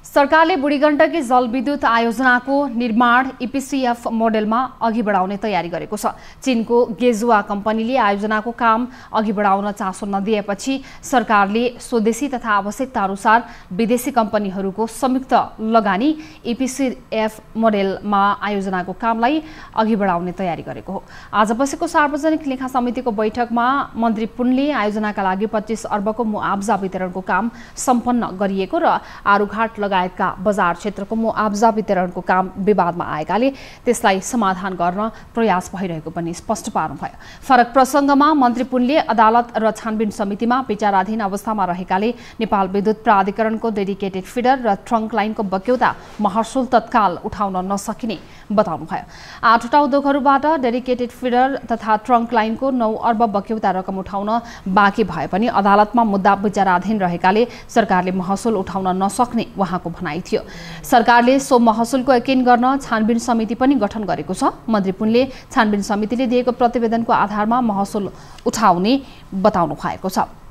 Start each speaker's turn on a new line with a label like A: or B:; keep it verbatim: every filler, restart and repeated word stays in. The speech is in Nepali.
A: सरकारले बुढीगण्डकी जलविद्युत आयोजनाको निर्माण ईपीसीएफ मोडेलमा अघि बढाउने तयारी गरेको छ। चीनको गेजुआ कम्पनीले आयोजनाको काम अघि बढाउन चासो नदिएपछि सरकारले स्वदेशी तथा आवश्यकता अनुसार विदेशी कम्पनीहरूको संयुक्त लगानी ईपीसीएफ मोडेलमा आयोजनाको कामलाई अघि बढाउने तयारी गरेको हो। आज बसेको सार्वजनिक लेखा समितिको बैठकमा मन्त्री पुनले आयोजनाका लागि पच्चीस अर्बको मुआब्जा वितरणको काम सम्पन्न गरिएको र आरुघाट लगायतका बजार क्षेत्रको मुआब्जा वितरणको काम विवादमा आएकाले त्यसलाई समाधान गर्न प्रयास भइरहेको पनि स्पष्ट पार्नुभयो। फरक प्रसंगमा मन्त्री पुनले अदालत र छानबिन समितिमा विचाराधीन अवस्थामा रहेकाले नेपाल विद्युत प्राधिकरणको डेडिकेटेड फिडर र ट्रङ्क लाइनको बक्यौता महसुल तत्काल उठाउन नसकिने बताउनुभयो। आठवटा उद्योगहरूबाट डेडिकेटेड फिडर तथा ट्रङ्क लाइनको नौ अर्ब बक्यौता रकम उठाउन बाँकी भए पनि अदालतमा मुद्दा विचाराधीन रहेकाले सरकारले महसुल उठाउन नसक्ने उहाँको भनाइ थियो। सरकारले सो महसुलको यकिन गर्न छानबिन समिति पनि गठन गरेको छ। मन्त्री पुनले छानबिन समितिले दिएको प्रतिवेदनको आधारमा महसुल उठाउने बताउनु भएको छ।